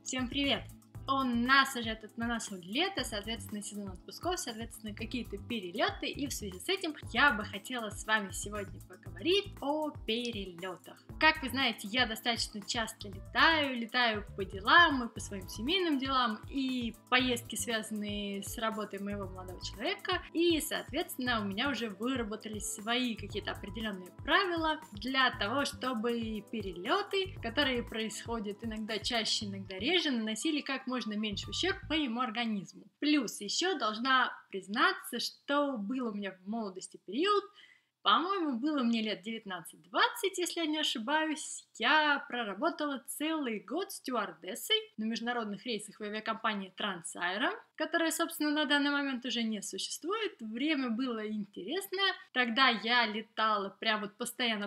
Всем привет! У нас уже тут на носу лето, соответственно, сезон отпусков, соответственно, какие-то перелеты, и в связи с этим я бы хотела с вами сегодня поговорить о перелетах. Как вы знаете, я достаточно часто летаю по делам и по своим семейным делам, и поездки, связанные с работой моего молодого человека, и, соответственно, у меня уже выработались свои какие-то определенные правила для того, чтобы перелеты, которые происходят иногда чаще, иногда реже, наносили как можно меньше ущерб моему организму. Плюс еще должна признаться, что был у меня в молодости период, по-моему, было мне лет 19-20, если я не ошибаюсь. Я проработала целый год стюардессой на международных рейсах в авиакомпании Трансаэро, которая, собственно, на данный момент уже не существует. Время было интересное. Тогда я летала прям вот постоянно.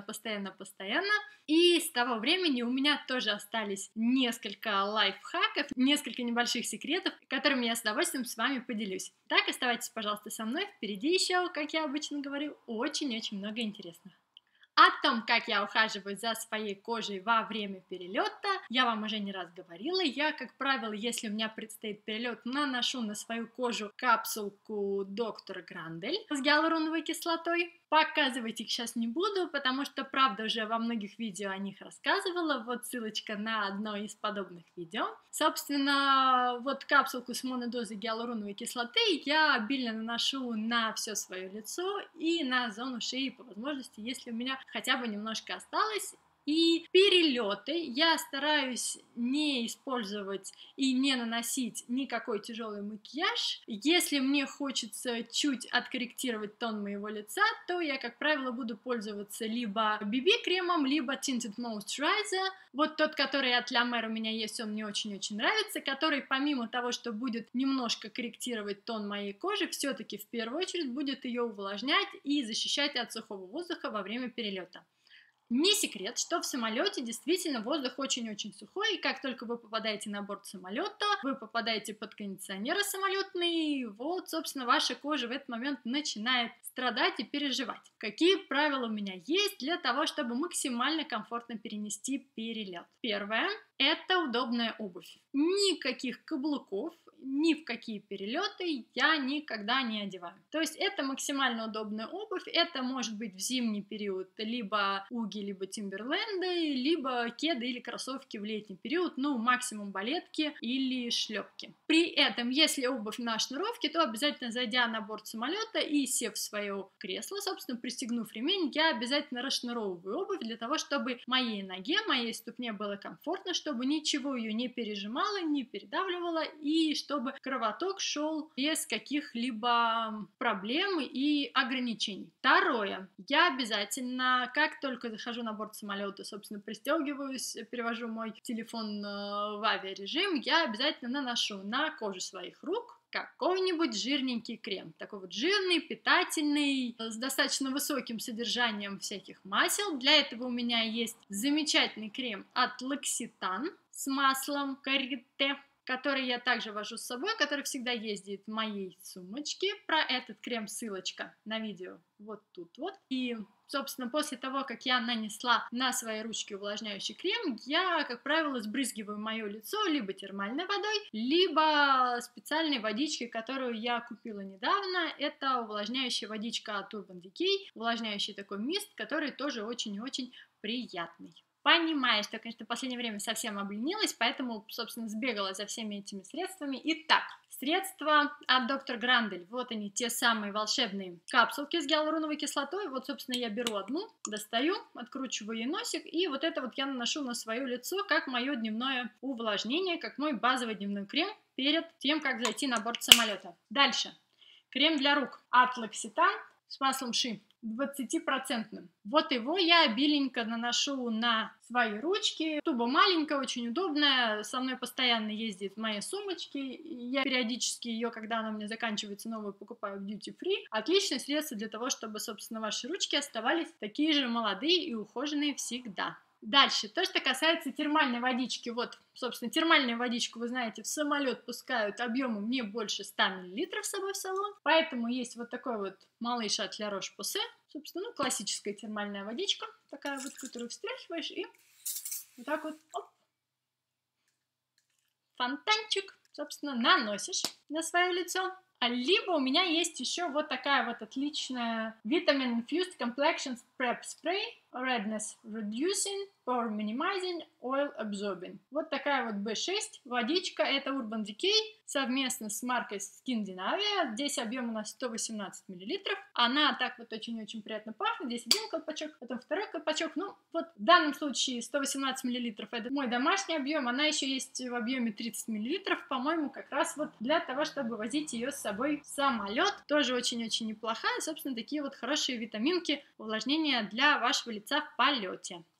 И с того времени у меня тоже остались несколько лайфхаков, несколько небольших секретов, которыми я с удовольствием с вами поделюсь. Так, оставайтесь, пожалуйста, со мной. Впереди еще, как я обычно говорю, очень-очень много интересного. О том, как я ухаживаю за своей кожей во время перелета, я вам уже не раз говорила. Я, как правило, если у меня предстоит перелет, наношу на свою кожу капсулку доктора Грандель с гиалуроновой кислотой. Показывать их сейчас не буду, потому что, правда, уже во многих видео о них рассказывала. Вот ссылочка на одно из подобных видео. Собственно, вот капсулку с монодозой гиалуроновой кислоты я обильно наношу на все свое лицо и на зону шеи, по возможности, если у меня хотя бы немножко осталось. И перелеты я стараюсь не использовать и не наносить никакой тяжелый макияж. Если мне хочется чуть откорректировать тон моего лица, то я, как правило, буду пользоваться либо BB-кремом, либо Tinted Moisturizer. Вот тот, который от La Mer у меня есть, он мне очень-очень нравится, который помимо того, что будет немножко корректировать тон моей кожи, все-таки в первую очередь будет ее увлажнять и защищать от сухого воздуха во время перелета. Не секрет, что в самолете действительно воздух очень-очень сухой, и как только вы попадаете на борт самолета, вы попадаете под кондиционеры самолетные, и вот, собственно, ваша кожа в этот момент начинает страдать и переживать. Какие правила у меня есть для того, чтобы максимально комфортно перенести перелет? Первое – это удобная обувь. Никаких каблуков, ни в какие перелеты я никогда не одеваю. То есть это максимально удобная обувь, это может быть в зимний период либо уги, либо тимберленды, либо кеды или кроссовки в летний период, ну максимум балетки или шлепки. При этом, если обувь на шнуровке, то обязательно зайдя на борт самолета и сев в свое кресло, собственно, пристегнув ремень, я обязательно расшнуровываю обувь для того, чтобы моей ноге, моей ступне было комфортно, чтобы ничего ее не пережимало, не передавливало и чтобы кровоток шел без каких-либо проблем и ограничений. Второе. Я обязательно, как только захожу на борт самолета, собственно, пристегиваюсь, перевожу мой телефон в авиарежим, я обязательно наношу на кожу своих рук какой-нибудь жирненький крем. Такой вот жирный, питательный, с достаточно высоким содержанием всяких масел. Для этого у меня есть замечательный крем от L'Occitane с маслом карите, который я также вожу с собой, который всегда ездит в моей сумочке. Про этот крем ссылочка на видео вот тут вот. И, собственно, после того, как я нанесла на свои ручки увлажняющий крем, я, как правило, сбрызгиваю мое лицо либо термальной водой, либо специальной водичкой, которую я купила недавно. Это увлажняющая водичка от Urban Decay, увлажняющий такой мист, который тоже очень и очень приятный. Понимаю, что, конечно, в последнее время совсем обленилась, поэтому, собственно, сбегала за всеми этими средствами. Итак, средства от доктор Грандель. Вот они, те самые волшебные капсулки с гиалуроновой кислотой. Вот, собственно, я беру одну, достаю, откручиваю ей носик, и вот это вот я наношу на свое лицо, как мое дневное увлажнение, как мой базовый дневной крем перед тем, как зайти на борт самолета. Дальше. Крем для рук от L'Occitane с маслом ши. 20%. Вот его я обиленько наношу на свои ручки. Туба маленькая, очень удобная, со мной постоянно ездит в моей сумочке. Я периодически ее, когда она у меня заканчивается, новую покупаю в Duty Free. Отличное средство для того, чтобы, собственно, ваши ручки оставались такие же молодые и ухоженные всегда. Дальше, то, что касается термальной водички. Вот, собственно, термальную водичку, вы знаете, в самолет пускают объемом не больше 100 мл с собой в салон. Поэтому есть вот такой вот малыш от La Roche-Posay. Собственно, ну, классическая термальная водичка. Такая вот, которую встряхиваешь и вот так вот, оп, фонтанчик, собственно, наносишь на свое лицо. Либо у меня есть еще вот такая вот отличная Vitamin Infused Complexion Prep Spray, Redness Reducing, Pore Minimizing, Oil Absorbing. Вот такая вот B6 водичка, это Urban Decay совместно с маркой Skindinavia. Здесь объем у нас 118 мл. Она так вот очень-очень приятно пахнет. Здесь один колпачок, потом второй колпачок. Ну, вот в данном случае 118 мл это мой домашний объем. Она еще есть в объеме 30 мл, по-моему, как раз вот для того, чтобы возить ее с собой в самолет. Тоже очень-очень неплохая. Собственно, такие вот хорошие витаминки увлажнения для вашего лица в полете.